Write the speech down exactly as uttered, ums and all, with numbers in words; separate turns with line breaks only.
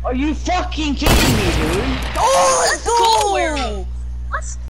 Are you fucking kidding me, dude?
Oh,
Let's
no!
go, Werewolf. Let's